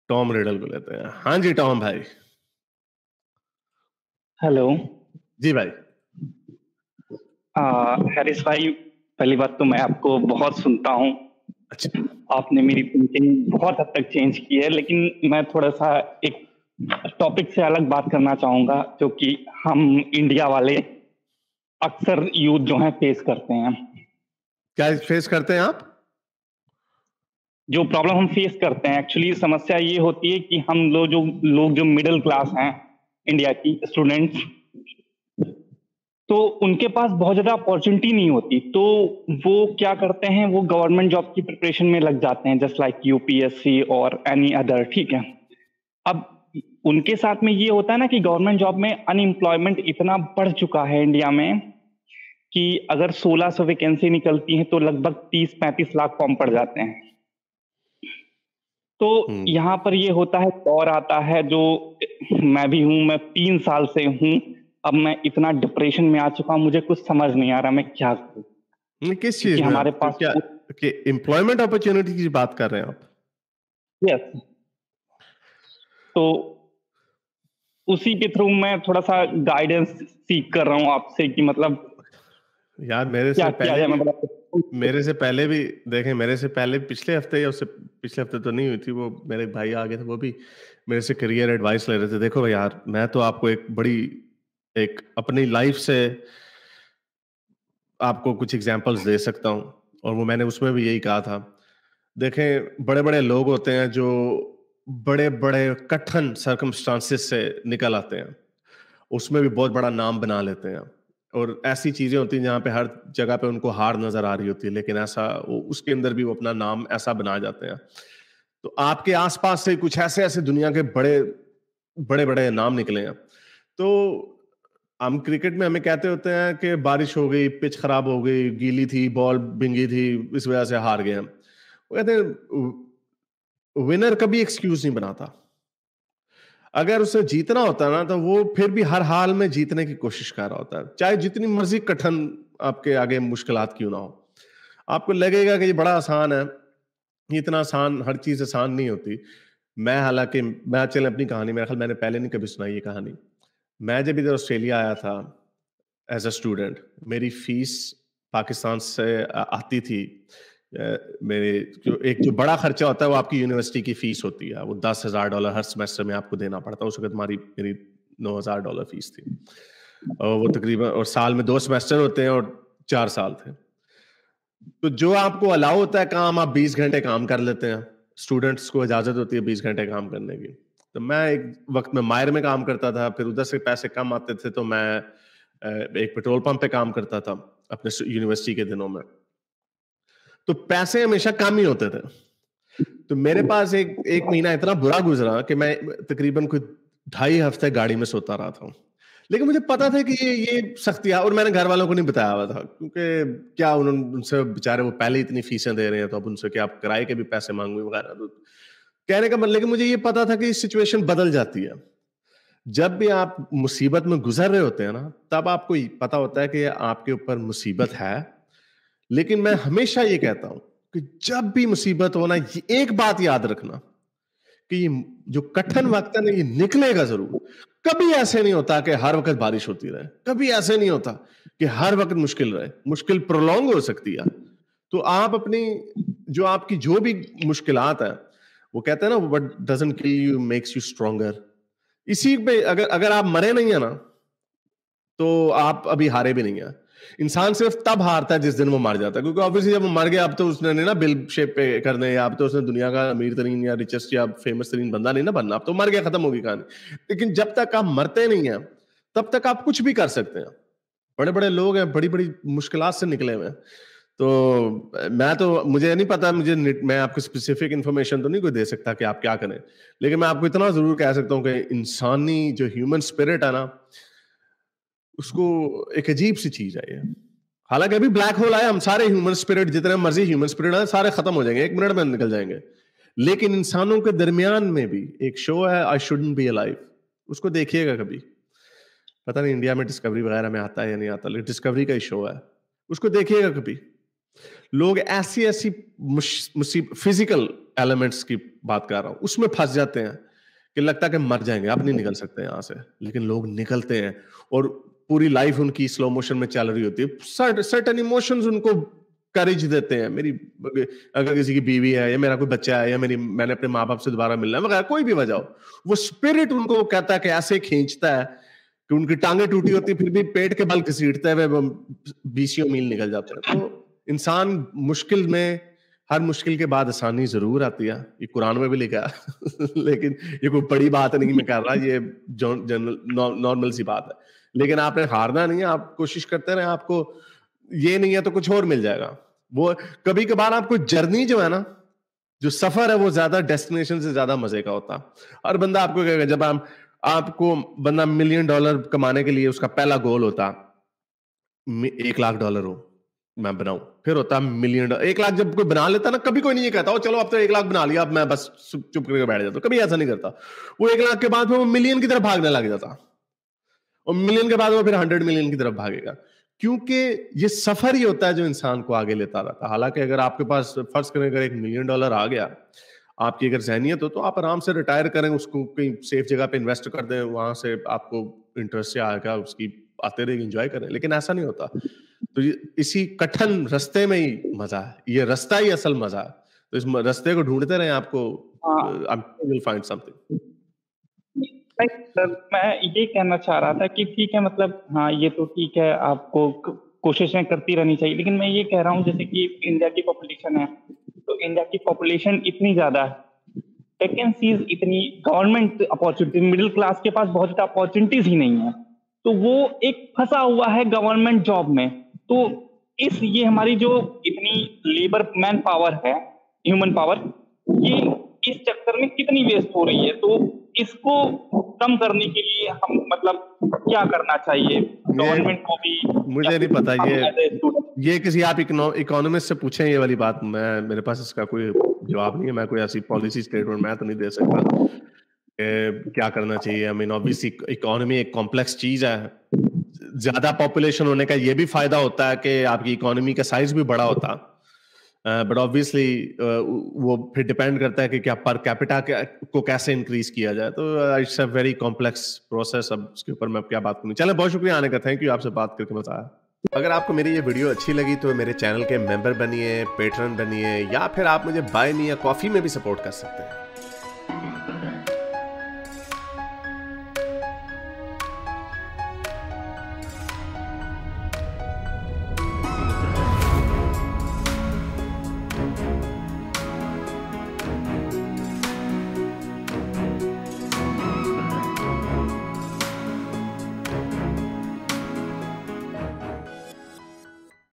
Tom riddle को लेते हैं। हाँ जी टॉम भाई। हेलो। जी भाई। हैरिस भाई, पहली बात तो मैं आपको बहुत सुनता हूँ। अच्छा। आपने मेरी थिंकिंग बहुत हद तक चेंज की है, लेकिन मैं थोड़ा सा एक टॉपिक से अलग बात करना चाहूंगा, जो कि हम इंडिया वाले अक्सर यूथ जो है फेस करते हैं। क्या फेस करते हैं आप? जो प्रॉब्लम हम फेस करते हैं, एक्चुअली समस्या ये होती है कि हम लोग जो मिडिल क्लास हैं, इंडिया की स्टूडेंट्स, तो उनके पास बहुत ज़्यादा अपॉर्चुनिटी नहीं होती, तो वो क्या करते हैं, वो गवर्नमेंट जॉब की प्रिपरेशन में लग जाते हैं, जस्ट लाइक यूपीएससी और एनी अदर। ठीक है। अब उनके साथ में ये होता है ना कि गवर्नमेंट जॉब में अनएम्प्लॉयमेंट इतना बढ़ चुका है इंडिया में कि अगर 1600 वैकेंसी निकलती हैं तो लगभग 30-35 लाख फॉर्म पड़ जाते हैं। तो यहाँ पर ये होता है, दौर आता है जो मैं भी हूँ, मैं 3 साल से हूँ। अब मैं इतना डिप्रेशन में आ चुका हूँ, मुझे कुछ समझ नहीं आ रहा मैं क्या करूँ। किस क्योंकि चीज में हमारे आप पास क्या कि एम्प्लॉयमेंट अपॉर्चुनिटी की बात कर रहे हैं आप? यस, तो उसी के थ्रू मैं थोड़ा सा गाइडेंस सीख कर रहा हूँ आपसे कि मतलब यार क्या किया जाए। मैं बड़ा मेरे से पहले भी देखें, मेरे से पहले पिछले हफ्ते या उससे पिछले हफ्ते तो नहीं हुई थी, वो मेरे एक भाई आ गए थे, वो भी मेरे से करियर एडवाइस ले रहे थे। देखो यार, मैं तो आपको एक अपनी लाइफ से आपको कुछ एग्जांपल्स दे सकता हूं, और वो मैंने उसमें भी यही कहा था। देखें, बड़े बड़े लोग होते हैं जो बड़े बड़े कठिन सर्कमस्टांसिस से निकल आते हैं, उसमें भी बहुत बड़ा नाम बना लेते हैं, और ऐसी चीजें होती हैं जहां पे हर जगह पे उनको हार नजर आ रही होती है, लेकिन ऐसा उसके अंदर भी वो अपना नाम ऐसा बना जाते हैं। तो आपके आसपास से कुछ ऐसे ऐसे दुनिया के बड़े बड़े बड़े नाम निकले हैं। तो हम क्रिकेट में हमें कहते होते हैं कि बारिश हो गई, पिच खराब हो गई, गीली थी, बॉल बिंगी थी, इस वजह से हार गए हम। वो कहते हैं विनर कभी एक्सक्यूज नहीं बनाता। अगर उसे जीतना होता है ना, तो वो फिर भी हर हाल में जीतने की कोशिश कर रहा होता है, चाहे जितनी मर्जी कठिन आपके आगे मुश्किलात क्यों ना हो। आपको लगेगा कि ये बड़ा आसान है, ये इतना आसान, हर चीज आसान नहीं होती। हालांकि मैं चले अपनी कहानी, मेरे ख्याल मैंने पहले नहीं कभी सुनाई ये कहानी। मैं जब इधर ऑस्ट्रेलिया आया था एज अ स्टूडेंट, मेरी फीस पाकिस्तान से आती थी। मेरे जो बड़ा खर्चा होता है वो आपकी यूनिवर्सिटी की फीस होती है, वो $10,000 हर सेमेस्टर में आपको देना पड़ता है। उस वक्त मेरी $9,000 फीस थी, और वो तकरीबन, और साल में 2 सेमेस्टर होते हैं, और 4 साल थे। तो जो आपको अलाउ होता है काम, आप 20 घंटे काम कर लेते हैं। स्टूडेंट्स को इजाजत होती है 20 घंटे काम करने की। तो मैं एक वक्त में मायर में काम करता था, फिर उधर से पैसे कम आते थे तो मैं एक पेट्रोल पंप पे काम करता था अपने यूनिवर्सिटी के दिनों में। तो पैसे हमेशा कम ही होते थे। तो मेरे पास एक एक महीना इतना बुरा गुजरा कि मैं तकरीबन कुछ 2.5 हफ्ते गाड़ी में सोता रहा था। लेकिन मुझे पता था कि ये सख्तियां, और मैंने घर वालों को नहीं बताया हुआ था, क्योंकि क्या उनसे बेचारे वो पहले इतनी फीसें दे रहे हैं, तो अब उनसे क्या आप किराए के भी पैसे मांगू वगैरह। तो कहने का मतलब, लेकिन मुझे ये पता था कि सिचुएशन बदल जाती है। जब भी आप मुसीबत में गुजर रहे होते हैं ना, तब आपको पता होता है कि आपके ऊपर मुसीबत है। लेकिन मैं हमेशा ये कहता हूं कि जब भी मुसीबत हो ना, ये एक बात याद रखना कि ये जो कठिन वक्त है ना, ये निकलेगा जरूर। कभी ऐसे नहीं होता कि हर वक्त बारिश होती रहे, कभी ऐसे नहीं होता कि हर वक्त मुश्किल रहे। मुश्किल प्रोलॉन्ग हो सकती है। तो आप अपनी, जो आपकी जो भी मुश्किलात है, वो कहते हैं ना, what doesn't kill you makes you stronger. इसी पे अगर अगर आप मरे नहीं है ना, तो आप अभी हारे भी नहीं है। इंसान सिर्फ तब हारता है जिस दिन वो मर जाता है, क्योंकि ऑब्वियसली जब वो मर गया, अब तो उसने नहीं ना बिल शेप पे करने, या अब तो उसने दुनिया का अमीर तरीन या रिचेस्ट या फेमस तरीन बंदा नहीं ना बनना, अब तो मर गया, खत्म होगी कहानी। लेकिन जब तक आप मरते नहीं है, तब तक आप कुछ भी कर सकते हैं। बड़े बड़े लोग हैं, बड़ी बड़ी मुश्किलात से निकले हुए हैं। तो मैं तो, मुझे नहीं पता, मैं आपको स्पेसिफिक इंफॉर्मेशन तो नहीं कोई दे सकता कि आप क्या करें, लेकिन मैं आपको इतना जरूर कह सकता हूं कि इंसानी जो ह्यूमन स्पिरिट है ना, उसको एक अजीब सी चीज है ये। हालांकि अभी ब्लैक होल आया, हम सारे ह्यूमन स्पिरिट, जितने मर्जी ह्यूमन स्पिरिट है, सारे खत्म हो जाएंगे, 1 मिनट में निकल जाएंगे। लेकिन इंसानों के दरमियान में भी एक शो है, आई शुडंट बी अलाइव। उसको देखिएगा कभी, पता नहीं इंडिया में डिस्कवरी वगैरह में आता है या नहीं आता, लेकिन डिस्कवरी का ही शो है, उसको देखिएगा कभी। लोग ऐसी ऐसी फिजिकल एलिमेंट्स की बात कर रहा हूं, उसमें फंस जाते हैं कि लगता है कि मर जाएंगे, अब नहीं निकल सकते यहां से, लेकिन लोग निकलते हैं और पूरी लाइफ उनकी स्लो मोशन में चल रही होती है। सर्टेन इमोशंस उनको करेज देते हैं। मेरी अगर किसी की बीवी है या मेरा कोई बच्चा है या मैंने अपने माँ बाप से दोबारा मिलना है वगैरह, कोई भी वजह हो, वो स्पिरिट उनको कहता है कि ऐसे खींचता है कि उनकी टांगे टूटी होती है फिर भी पेट के बल घसीटते हुए वो 20 मील निकल जाते हैं। तो इंसान मुश्किल में, हर मुश्किल के बाद आसानी जरूर आती है, ये कुरान में भी लिखा है लेकिन ये कोई बड़ी बात नहीं मैं कर रहा, ये नॉर्मल सी बात है। लेकिन आपने हारना नहीं है, आप कोशिश करते रहे, आपको ये नहीं है तो कुछ और मिल जाएगा। वो कभी कभार आपको जर्नी जो है ना, जो सफर है, वो ज्यादा डेस्टिनेशन से ज्यादा मजे का होता। हर बंदा आपको कहेगा, जब आपको बंदा $1 मिलियन कमाने के लिए उसका पहला गोल होता $1 लाख हो मैं बनाऊं, फिर होता $1 मिलियन। 1 लाख जब कोई बना लेता ना, कभी कोई नहीं ये कहता चलो अब तो 1 लाख बना लिया, अब मैं बस चुप करके बैठ जाता हूं, कभी ऐसा नहीं करता। वो 1 लाख के बाद वो मिलियन की तरफ भागने लग जाता, और मिलियन के बाद वो फिर 100 मिलियन की तरफ भागेगा, क्योंकि ये सफर ही होता है जो इंसान को आगे लेता रहता है। हालांकि अगर आपके पास फर्ज करें अगर $1 मिलियन आ गया आपकी अगर जहनियत हो, तो आप आराम से रिटायर करें, उसको कहीं सेफ जगह पे इन्वेस्ट कर दें, वहां से आपको इंटरेस्ट से आएगा, उसकी आते रहेगी, एंजॉय करें। लेकिन ऐसा नहीं होता। तो इसी कठिन रास्ते में ही मजा है, ये रास्ता ही असल मजा है। तो इस रास्ते को ढूंढते रहें, आपको विल फाइंड समथिंग। सर मैं ये कहना चाह रहा था कि ठीक है, मतलब हाँ ये तो ठीक है, आपको कोशिशें करती रहनी चाहिए, लेकिन मैं ये कह रहा हूँ जैसे कि इंडिया की पॉपुलेशन है, तो इंडिया की पॉपुलेशन इतनी ज्यादा है, वैकेंसीज इतनी, गवर्नमेंट अपॉर्चुनिटी, मिडिल क्लास के पास बहुत ज्यादा अपॉर्चुनिटीज ही नहीं है, तो वो एक फंसा हुआ है गवर्नमेंट जॉब में। तो ये हमारी जो इतनी लेबर मैन पावर है, ह्यूमन पावर, ये इस चक्कर में कितनी वेस्ट हो रही है। तो इसको कम करने के लिए हम मतलब क्या करना चाहिए गवर्नमेंट को भी? मुझे नहीं पता, ये किसी आप इकोनॉमिस्ट से पूछें ये वाली बात, मेरे पास इसका कोई जवाब नहीं है। मैं कोई ऐसी पॉलिसी स्टेटमेंट मैं तो नहीं दे सकता क्या करना चाहिए। आई मीन ऑब्वियसली इकोनॉमी एक कॉम्प्लेक्स चीज है, ज्यादा पॉपुलेशन होने का ये भी फायदा होता है कि आपकी इकोनॉमी का साइज भी बड़ा होता, बट ऑब्वियसली वो फिर डिपेंड करता है कि क्या पर कैपिटा को कैसे इंक्रीज किया जाए। तो it's a very complex process, अब उसके ऊपर मैं क्या बात करूं। चलें, बहुत शुक्रिया आने का, थैंक यू, आपसे बात करके मजा आया। अगर आपको मेरी ये वीडियो अच्छी लगी तो मेरे चैनल के मेंबर बनिए, पेट्रन बनिए, या फिर आप मुझे बाय मी या कॉफी में भी सपोर्ट कर सकते हैं।